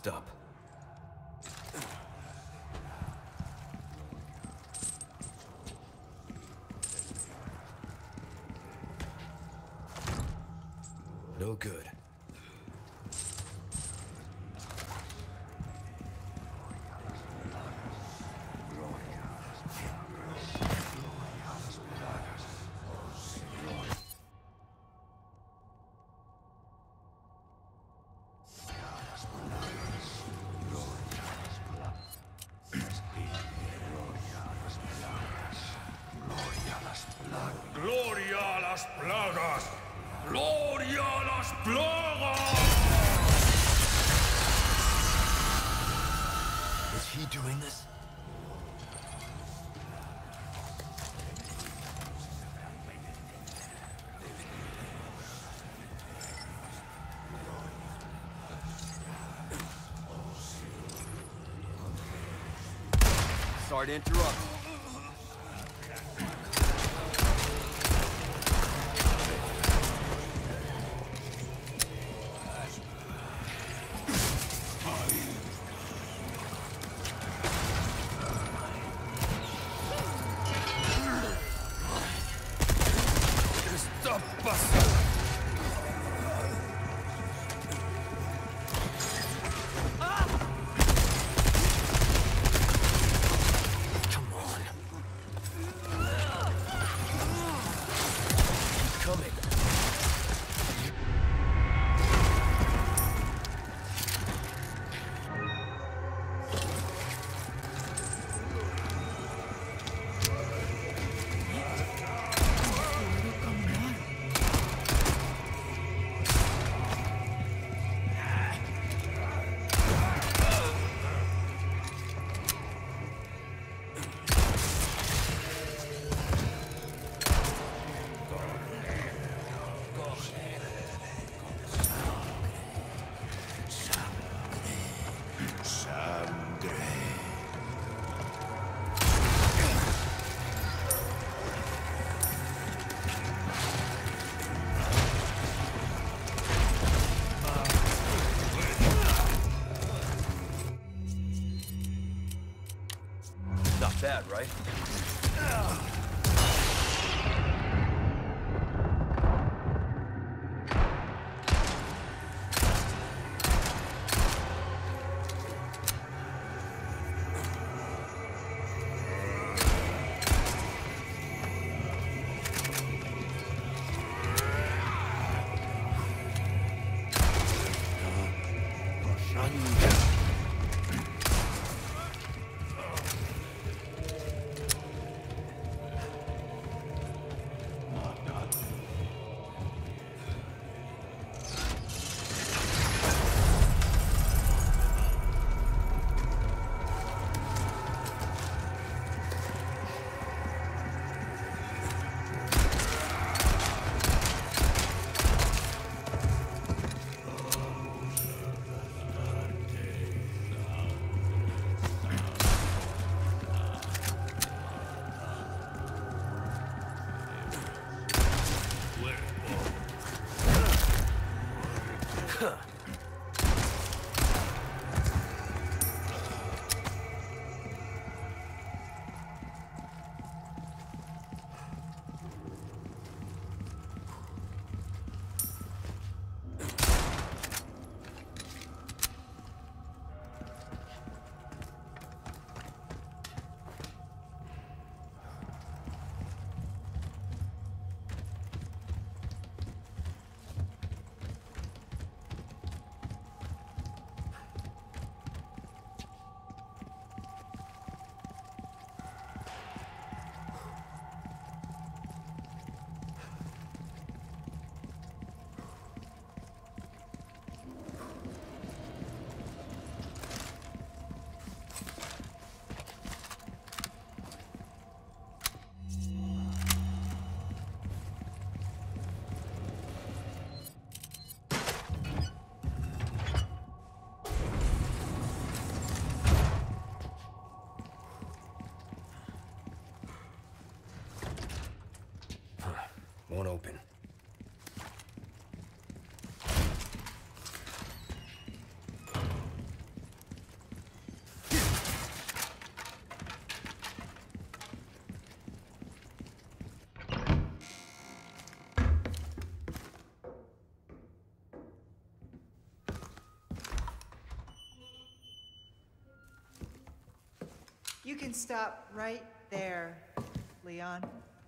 messed up. No good. ¡Gloria a las plagas! ¡Gloria a las plagas! Is he doing this? Sorry to interrupt. Not bad, right? Won't open. You can stop right there, Leon.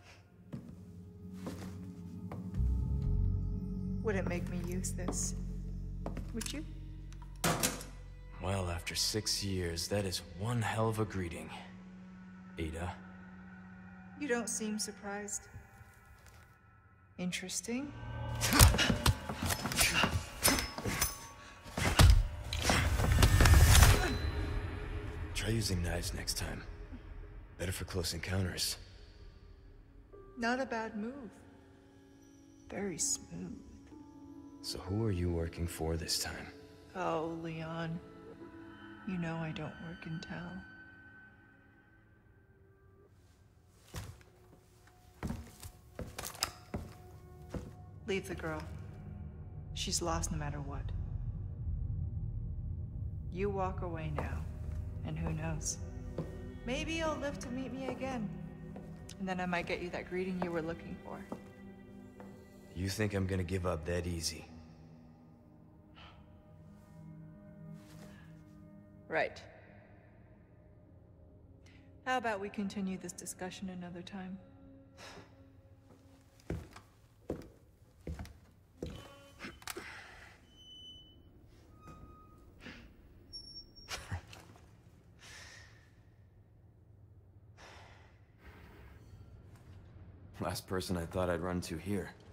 Wouldn't make me use this, would you? Well, after 6 years, that is one hell of a greeting, Ada. You don't seem surprised. Interesting. Try using knives next time. Better for close encounters. Not a bad move. Very smooth. So who are you working for this time? Oh, Leon. You know I don't work in town. Leave the girl. She's lost no matter what. You walk away now, and who knows? Maybe you'll live to meet me again. And then I might get you that greeting you were looking for. You think I'm gonna give up that easy? Right. How about we continue this discussion another time? Last person I thought I'd run to here.